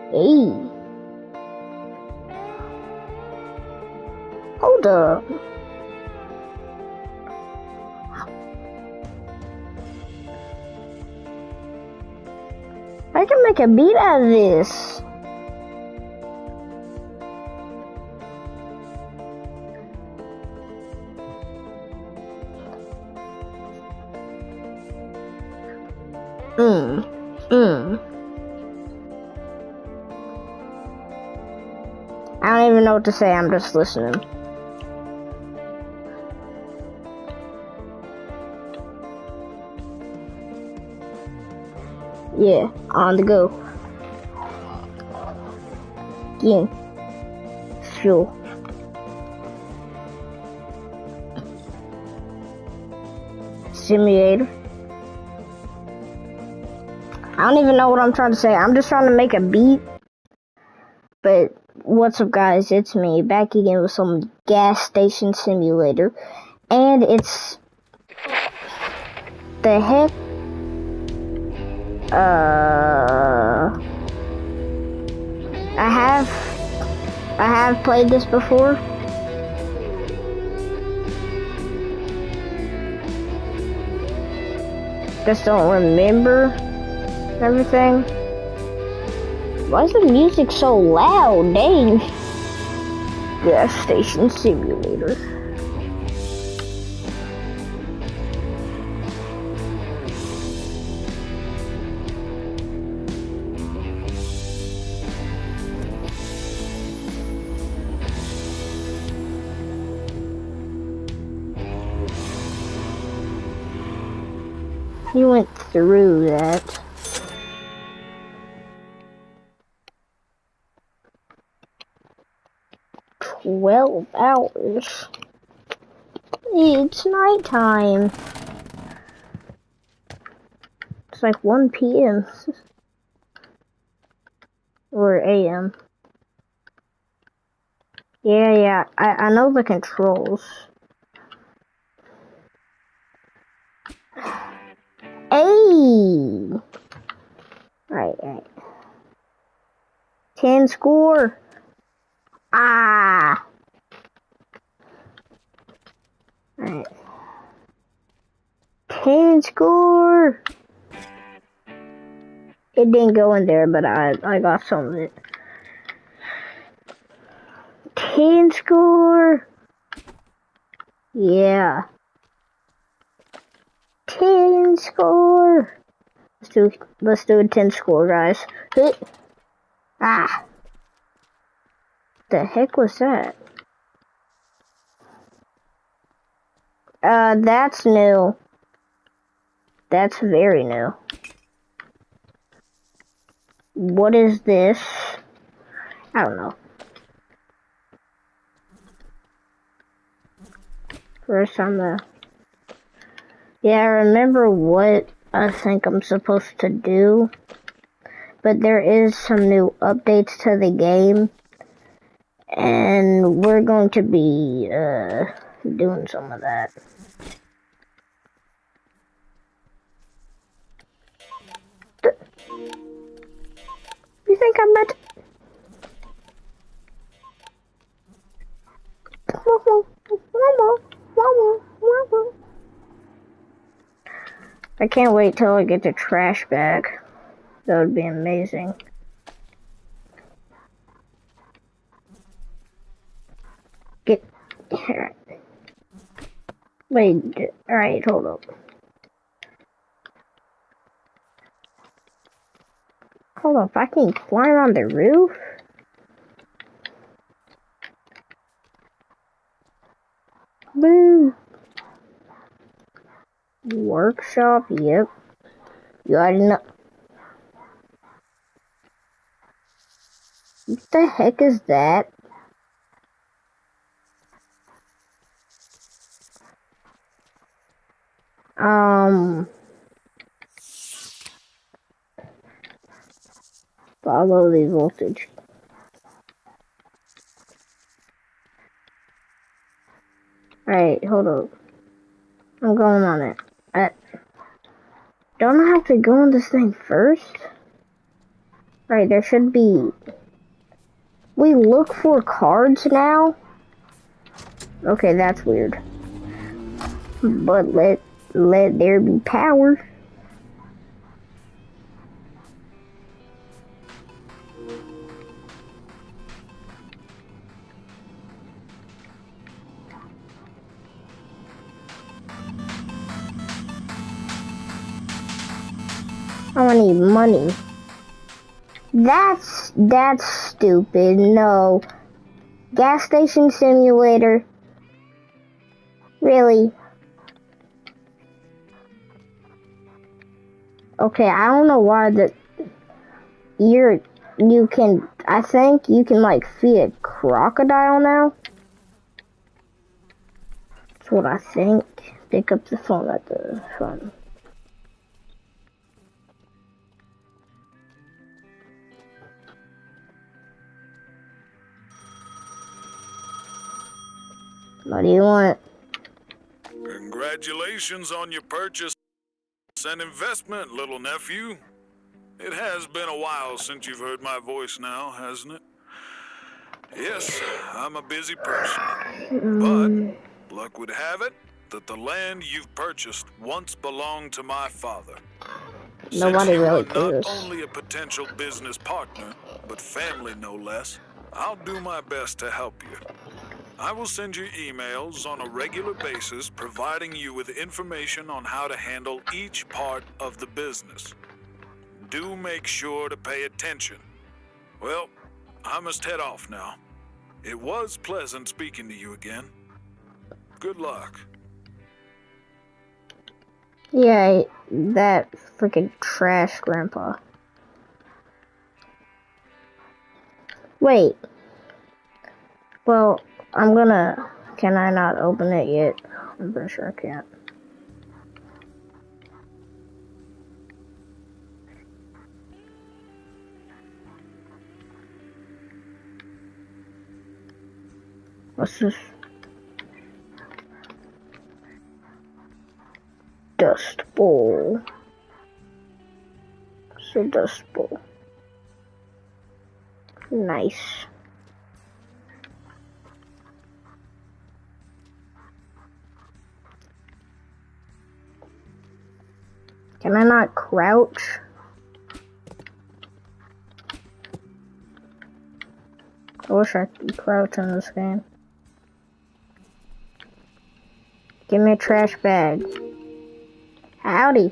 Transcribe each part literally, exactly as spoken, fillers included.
Hey. Hold up. I can make a beat out of this. Mm. Mm. I don't even know what to say, I'm just listening. Yeah, on the go. Yeah. Sure. Simulator. I don't even know what I'm trying to say. I'm just trying to make a beat. But what's up, guys? It's me back again with some gas station simulator. And it's the heck uh I have I have played this before. Just don't remember everything. Why is the music so loud? Dang. Gas station simulator. You went through that. Twelve hours. It's nighttime. It's like one P M or A M Yeah, yeah, I, I know the controls. Hey! Right, right. Ten score. Ah! Alright. Ten score! It didn't go in there, but I, I got some of it. Ten score! Yeah. Ten score! Let's do, let's do a ten score, guys. Hit. Ah! The heck was that? Uh, that's new. That's very new. What is this? I don't know. First on the... Yeah, I remember what I think I'm supposed to do. But there is some new updates to the game. And we're going to be, uh, doing some of that. You think I meant... I can't wait till I get the trash bag. That would be amazing. Get here. Wait, alright, hold up. Hold up, I can climb on the roof? Boo! Workshop, yep. You already know. What the heck is that? Um... Follow the voltage. Alright, hold up. I'm going on it. I, don't I have to go on this thing first? Right, there should be... We look for cards now? Okay, that's weird. But let let there be power. I need money. That's that's stupid. No. Gas station simulator. Really? Okay, I don't know why that you're you can I think you can like feed a crocodile now. That's what I think. Pick up the phone at the front. What do you want? Congratulations on your purchase and investment, little nephew. It has been a while since you've heard my voice now, hasn't it? Yes, I'm a busy person. Um, But luck would have it that the land you've purchased once belonged to my father. Nobody Since you really are not cares. only a potential business partner, but family no less, I'll do my best to help you. I will send you emails on a regular basis providing you with information on how to handle each part of the business. Do make sure to pay attention. Well, I must head off now. It was pleasant speaking to you again. Good luck. Yeah, that freaking trash grandpa. Wait. Well, I'm gonna... Can I not open it yet? I'm pretty sure I can't. What's this? Dust bowl. It's a dust bowl. Nice. Can I not crouch? I wish I could crouch in this game. Give me a trash bag. Howdy.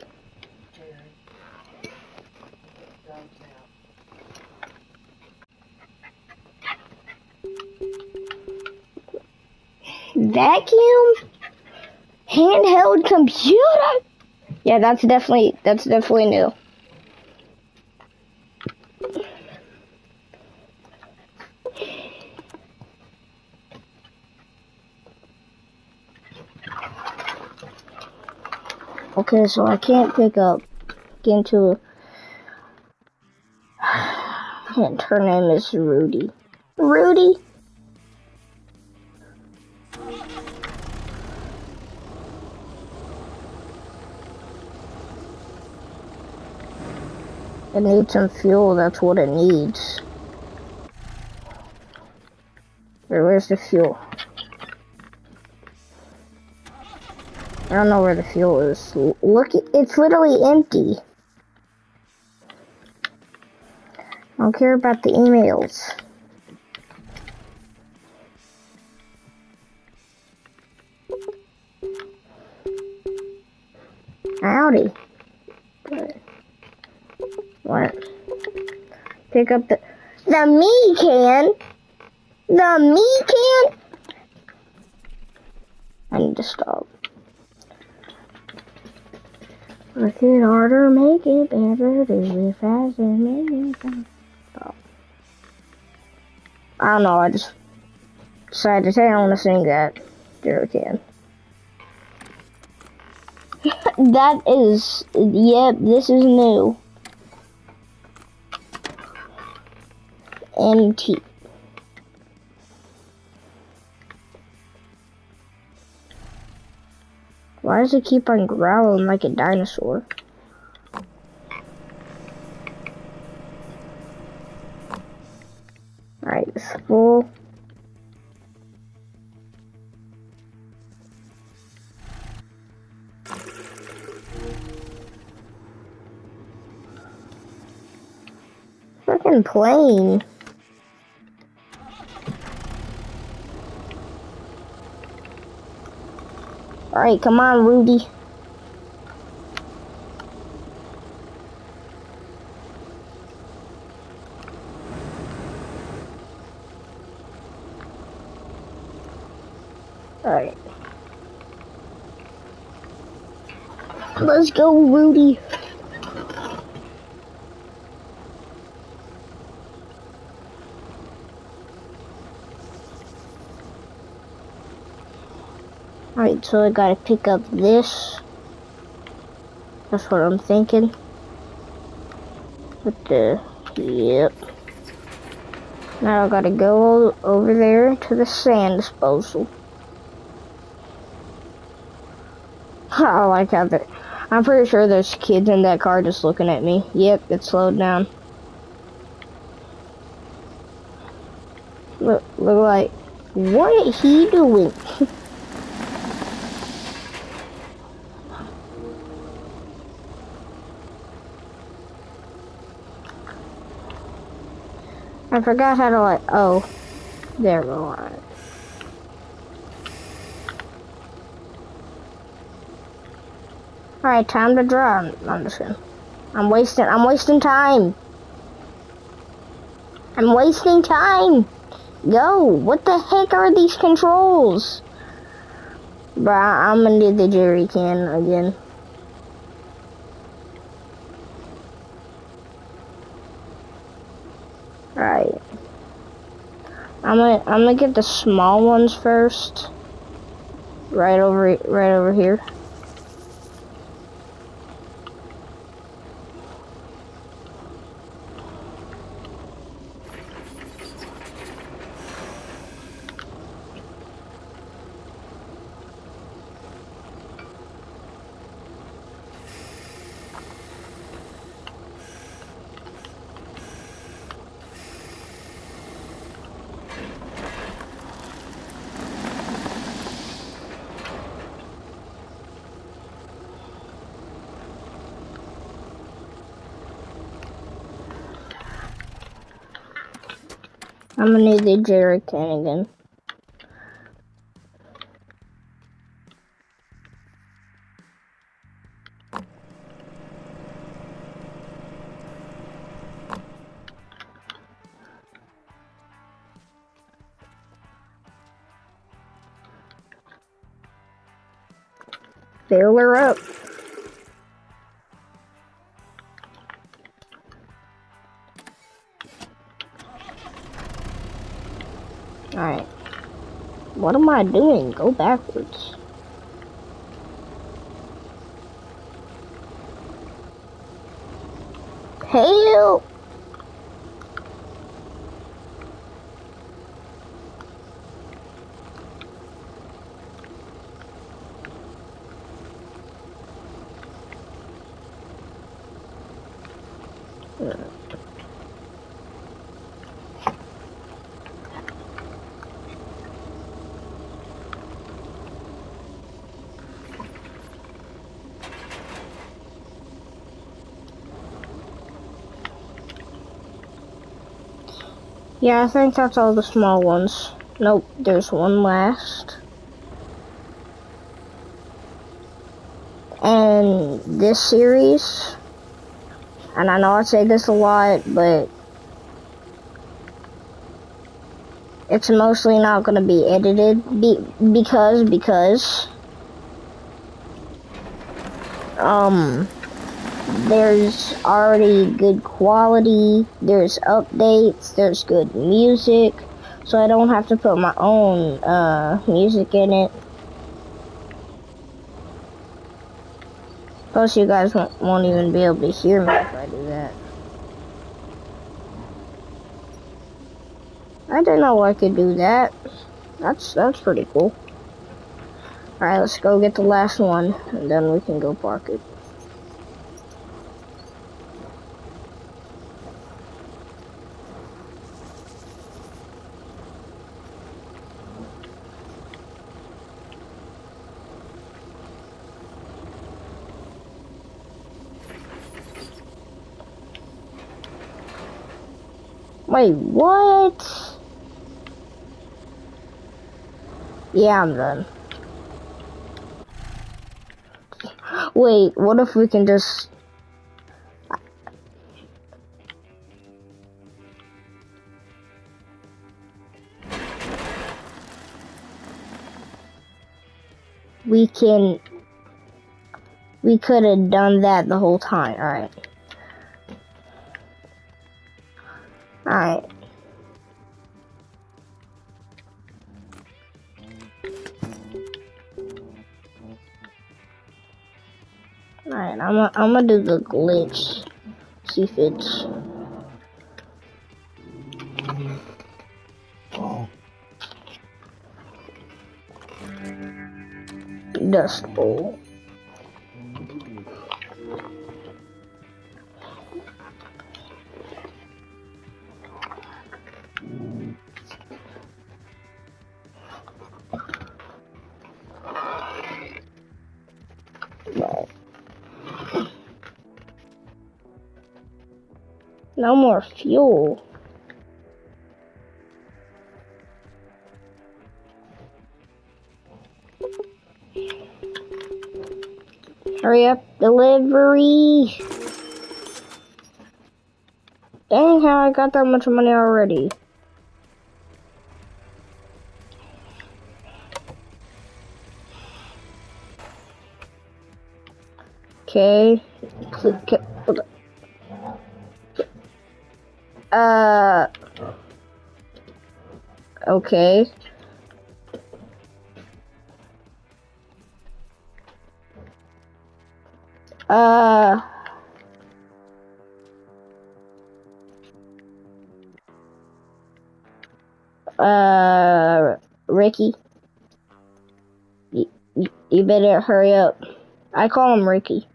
Vacuum? Handheld computer? Yeah, that's definitely, that's definitely new. Okay, so I can't pick up, get into, and her name is Rudy. Rudy? It needs some fuel, that's what it needs. Where, where's the fuel? I don't know where the fuel is. Look, it's literally empty. I don't care about the emails. Howdy. What? Pick up the... The me can? The me can? I need to stop. Work it harder, make it better, do it faster, make it better. Stop. I don't know, I just decided to say I want to sing that. There I can. That is, yep, this is new. M T. Why does it keep on growling like a dinosaur? Alright, it's full. Freaking plane. Alright, come on, Rudy. Alright. Let's go, Rudy. Alright, so I gotta pick up this. That's what I'm thinking. With the, yep. Now I gotta go over there to the sand disposal. I like how that. I'm pretty sure there's kids in that car just looking at me. Yep, it slowed down. Look, look like, what is he doing? I forgot how to like, oh, there we go. Alright, time to draw. I'm just gonna, I'm wasting, I'm wasting time. I'm wasting time. Go, what the heck are these controls? Bruh, I'm gonna do the jerry can again. Alright. I'm gonna I'm gonna get the small ones first. Right over right over here. I'm gonna need the jerry can again. Fill her up. Alright. What am I doing? Go backwards. Help! Yeah, I think that's all the small ones. Nope, there's one last. And this series, and I know I say this a lot, but it's mostly not going to be edited be because, because, um, there's already good quality, there's updates, there's good music, so I don't have to put my own uh, music in it. Plus you guys won't, won't even be able to hear me if I do that. I didn't know I could do that. That's, that's pretty cool. Alright, let's go get the last one, and then we can go park it. Wait, what? Yeah, I'm done. Wait, what if we can just... We can... We could have done that the whole time. Alright. Alright. Alright, I'm gonna I'm gonna do the glitch. See if it's... Dust Bowl. Right. No more fuel. Hurry up, delivery. Dang, how I got that much money already. Okay. Uh. Okay. Uh. Uh. Ricky. You, you, you better hurry up. I call him Ricky.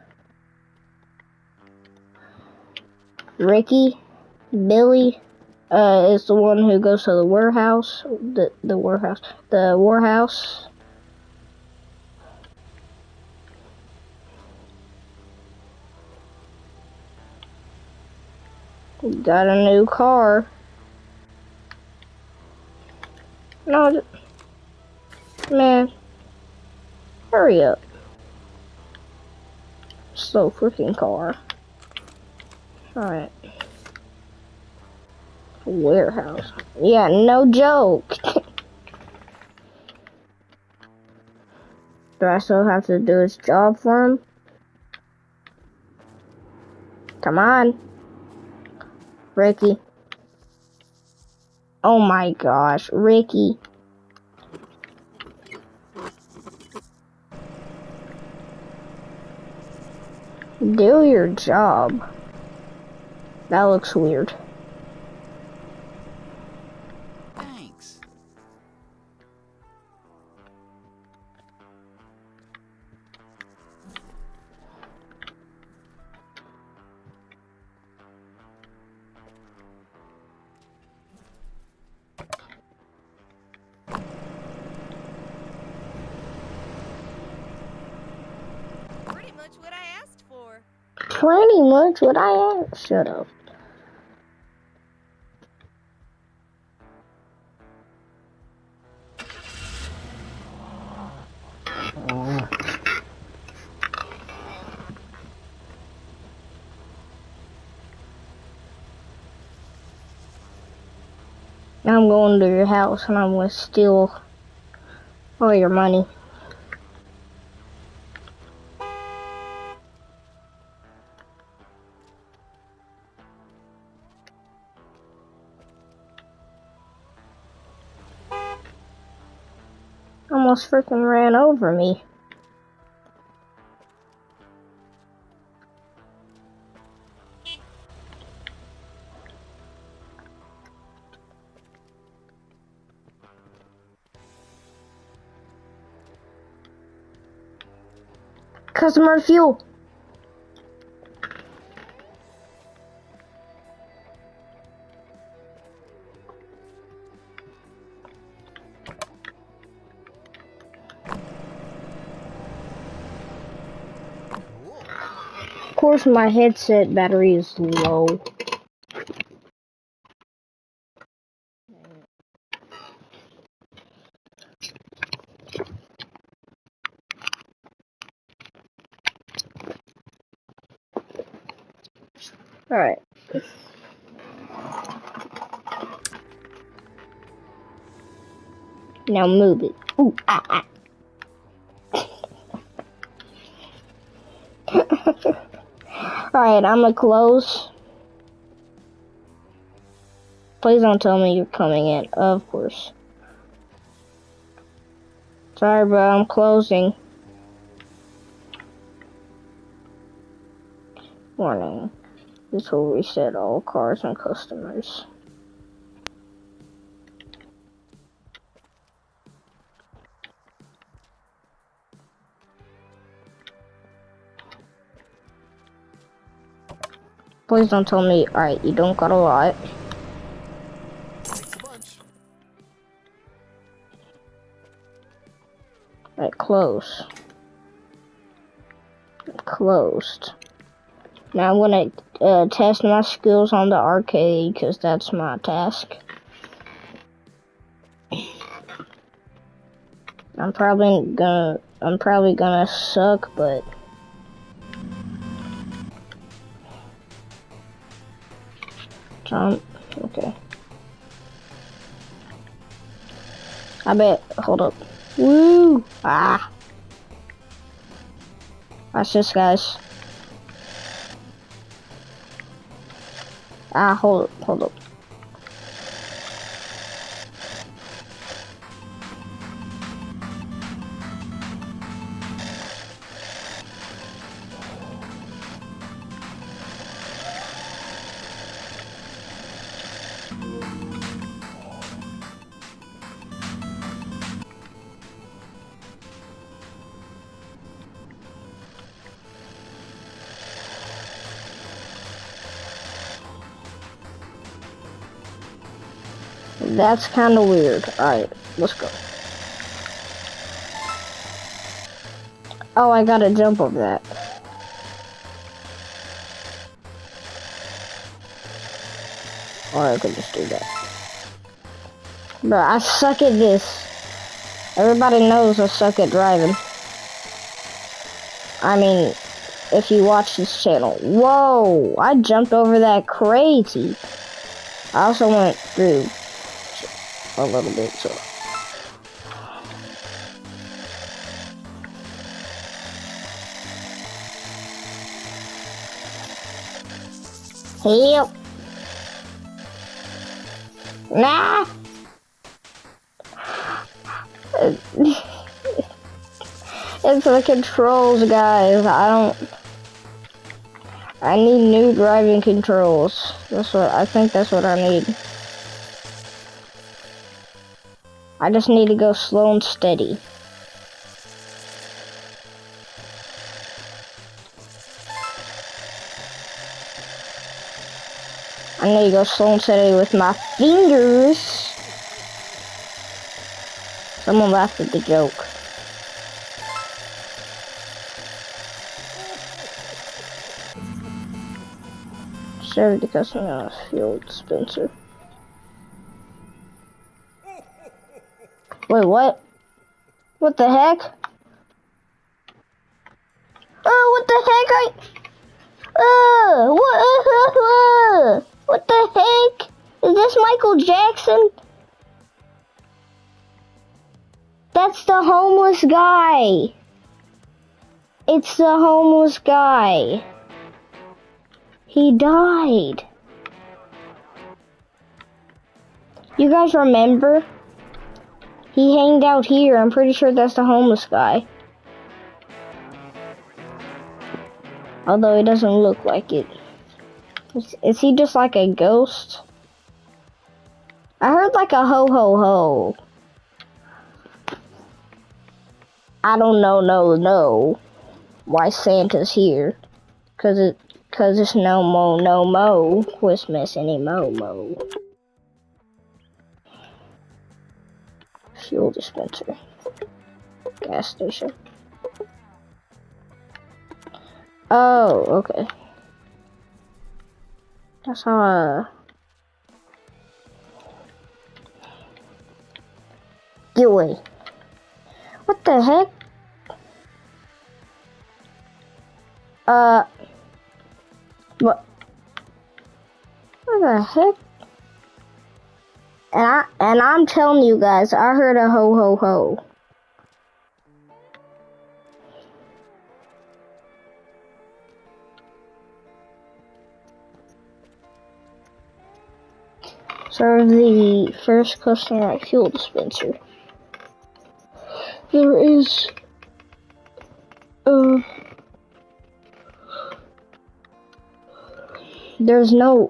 Ricky, Billy, uh, is the one who goes to the warehouse, the, the warehouse, the warehouse. Got a new car. No, man, hurry up. Slow freaking car. Alright. Warehouse. Yeah, no joke. Do I still have to do his job for him? Come on. Ricky. Oh my gosh, Ricky. Do your job. That looks weird. Thanks. Pretty much what I asked for. Pretty much what I asked. Shut up. Now I'm going to your house and I'm gonna steal all your money. Almost freaking ran over me. Customer fuel. Of course, my headset battery is low. Alright. Now move it. Ooh, ah, ah. Alright, I'm gonna close. Please don't tell me you're coming in. Of course. Sorry, bro, I'm closing. Warning. This will reset all cars and customers. Please don't tell me, alright, you don't got a lot. Alright, close. Closed. Now I'm gonna uh, test my skills on the arcade, because that's my task. I'm probably gonna, I'm probably gonna suck, but... Jump. Okay. I bet. Hold up. Woo! Ah! Watch this, guys. Ah, hold up. Hold up. That's kind of weird. Alright, let's go. Oh, I gotta jump over that. Or I could just do that. Bro, I suck at this. Everybody knows I suck at driving. I mean, if you watch this channel. Whoa! I jumped over that crazy. I also went through a little bit, so. Help! Nah! It's the controls, guys. I don't... I need new driving controls. That's what, I think that's what I need. I just need to go slow and steady. I need to go slow and steady with my fingers. Someone laughed at the joke. Serve the customer fuel dispenser. Wait, what? What the heck? Oh, what the heck? I... Uh, what, uh, what the heck? Is this Michael Jackson? That's the homeless guy. It's the homeless guy. He died. You guys remember? He hanged out here. I'm pretty sure that's the homeless guy. Although it doesn't look like it. Is, is he just like a ghost? I heard like a ho ho ho. I don't know, no, no. Why Santa's here. Cause it, cause it's no mo, no mo. Christmas any mo mo. Fuel dispenser. Gas station. Oh, okay. That's how, uh... Get away. What the heck? Uh... What? Where the heck? And I and I'm telling you guys, I heard a ho ho ho. Serve the first customer at fuel dispenser. There is uh there's no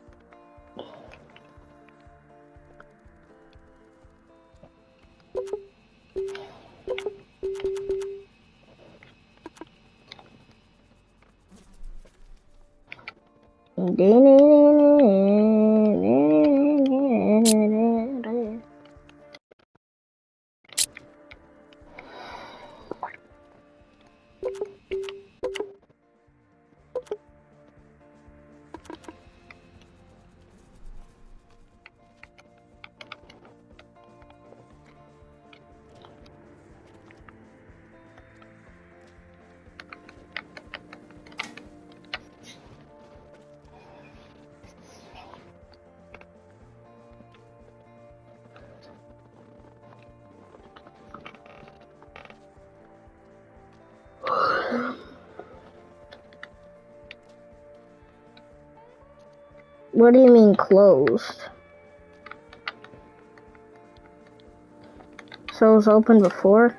What do you mean closed? So it was open before?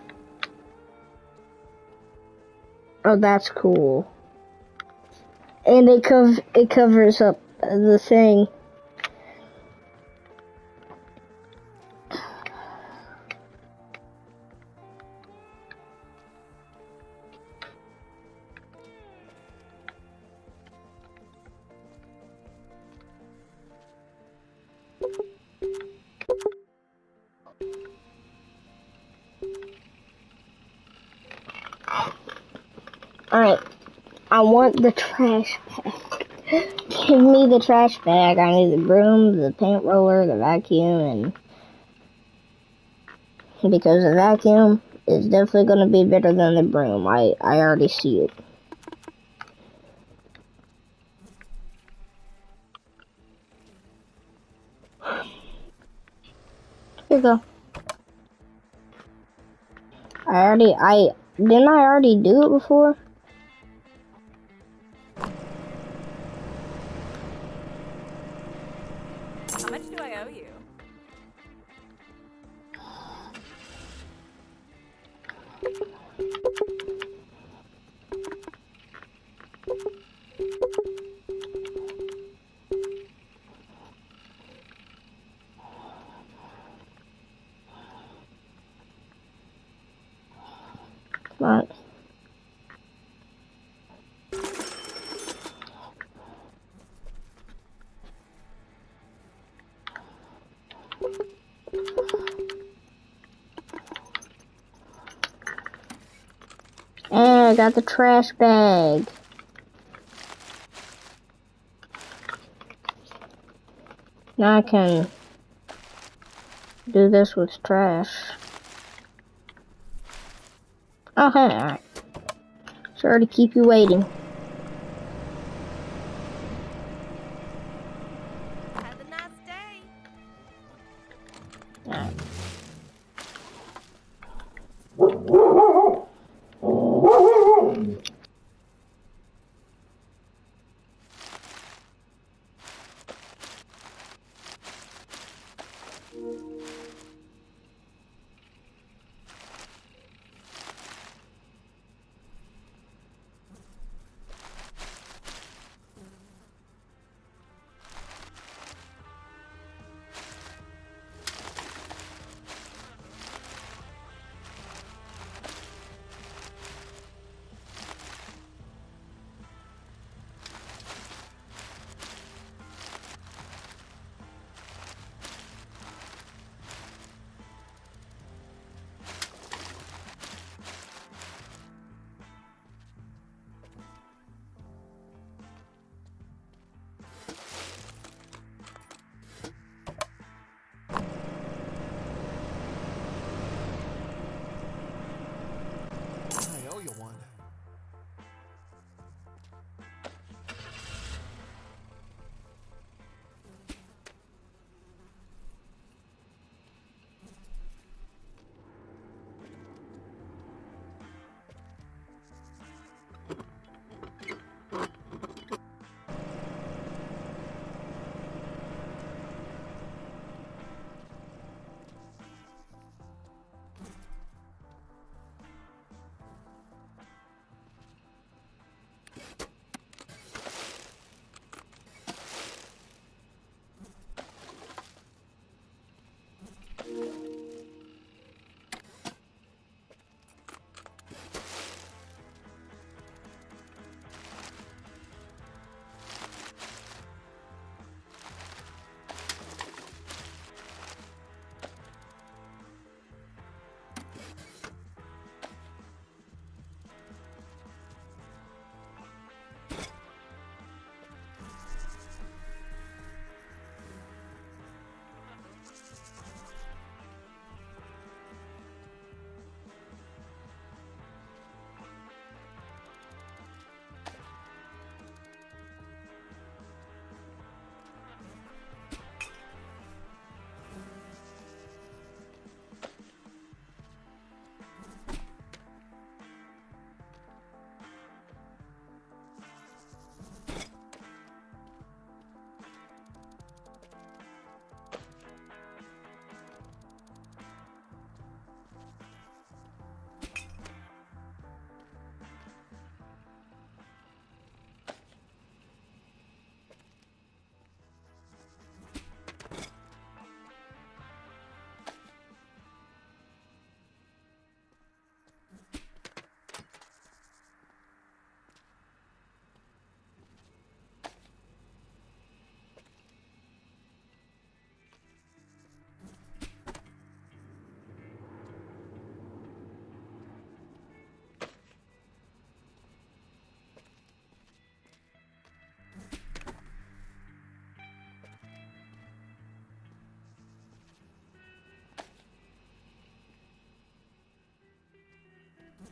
Oh, that's cool. And it cov it covers up the thing. Alright, I want the trash bag. Give me the trash bag. I need the broom, the paint roller, the vacuum, and because the vacuum is definitely going to be better than the broom. I, I already see it. Here you go. I already, I, didn't I already do it before? How much do I owe you? Come on. And I got the trash bag. Now I can do this with trash. Oh, hey, alright. Sorry to keep you waiting. Have a nice day. Alright.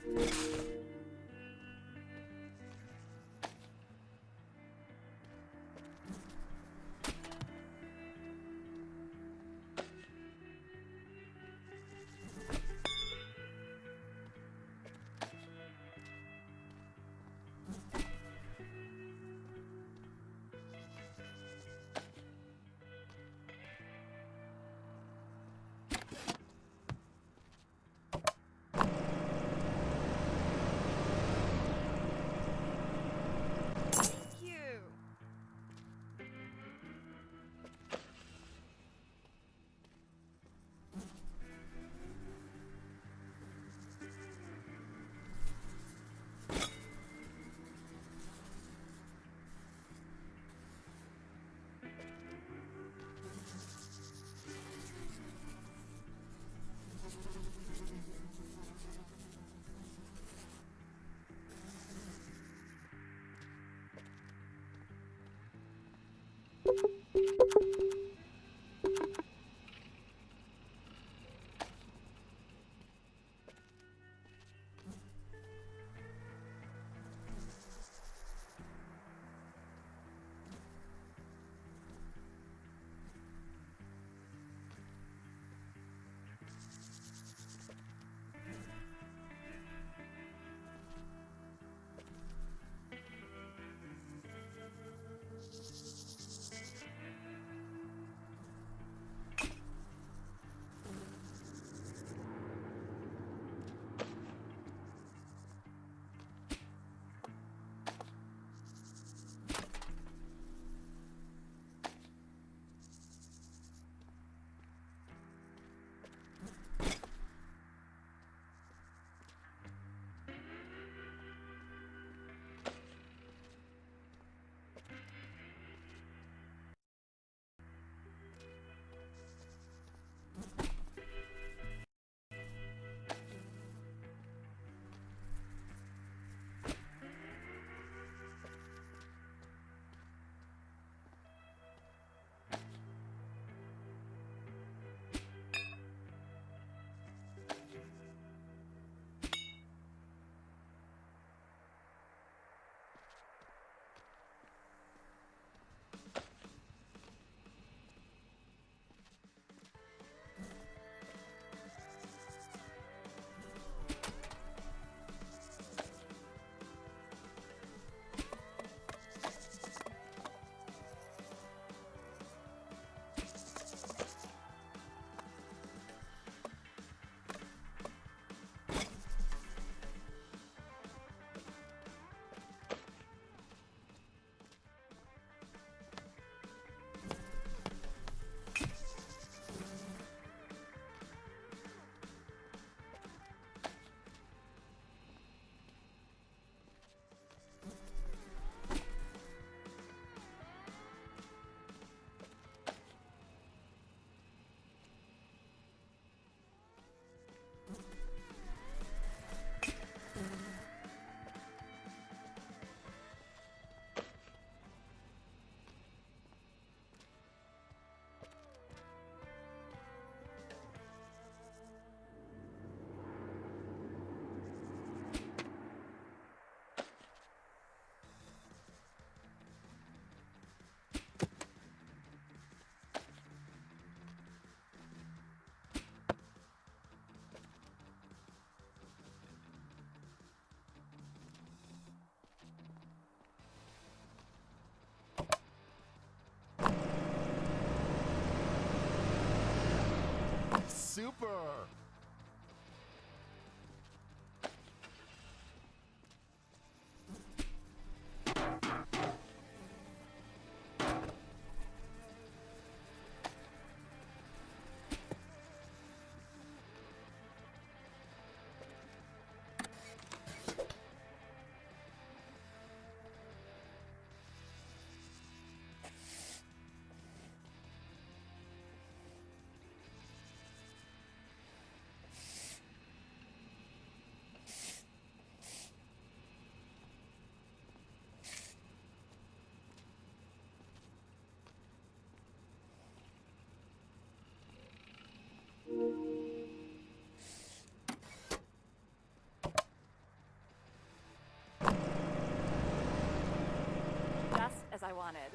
Thank you. Super! I wanted.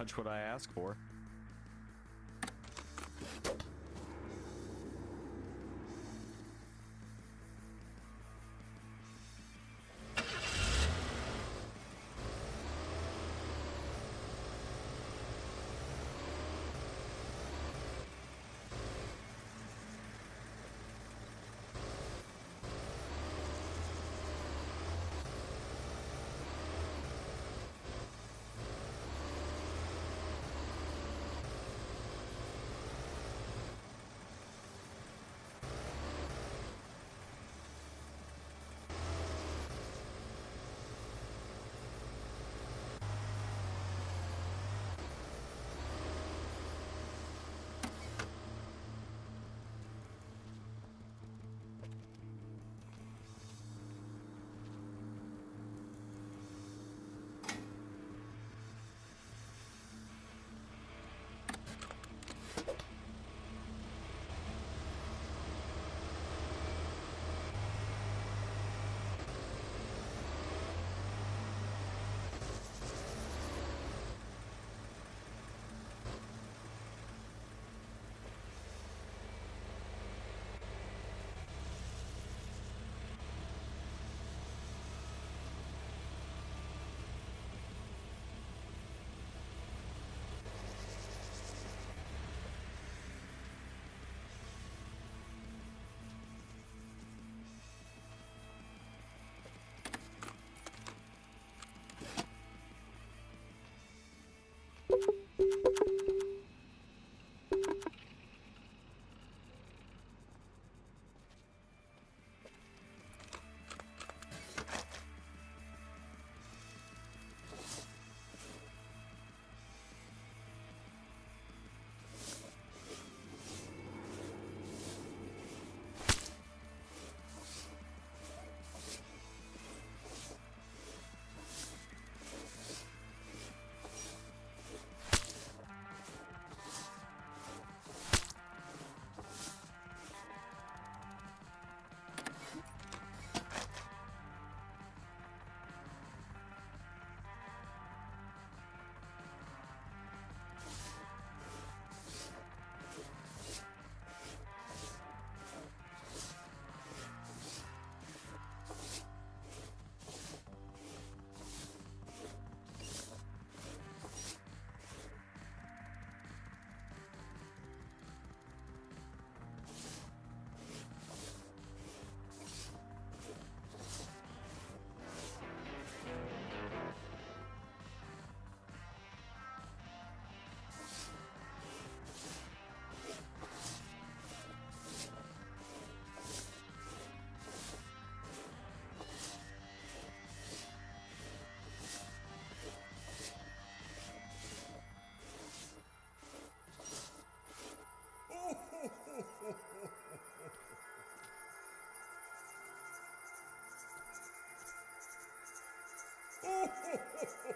much what I ask for. Ho, ho, ho, ho.